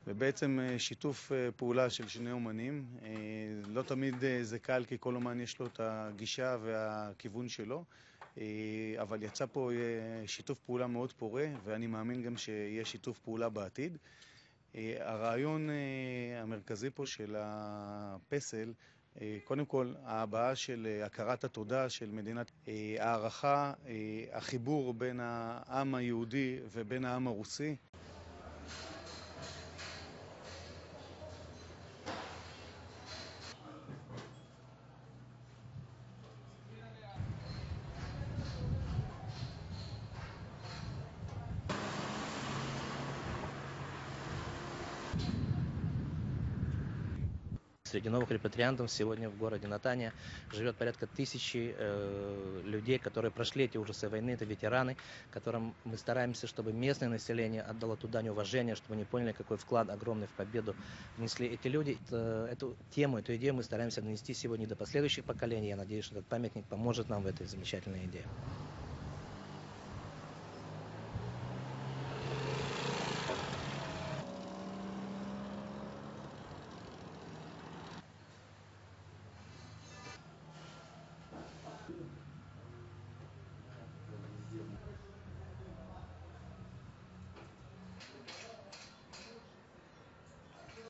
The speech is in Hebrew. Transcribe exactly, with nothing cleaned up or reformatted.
ובעצם שיתוף פעולה של שני אומנים. לא תמיד זה קל, כי כל אומן יש לו את הגישה והכיוון שלו, אבל יצא פה שיתוף פעולה מאוד פורה, ואני מאמין גם שיהיה שיתוף פעולה בעתיד. הרעיון המרכזי פה של הפסל, קודם כל ההבעה של הכרת התודה של מדינת, הערכה, החיבור בין העם היהודי ובין העם הרוסי. Среди новых репатриантов сегодня в городе Натания живет порядка тысячи э, людей, которые прошли эти ужасы войны, это ветераны, которым мы стараемся, чтобы местное население отдало туда неуважение, чтобы они поняли, какой вклад огромный в победу внесли эти люди. Это, эту тему, эту идею мы стараемся донести сегодня до последующих поколений. Я надеюсь, что этот памятник поможет нам в этой замечательной идее.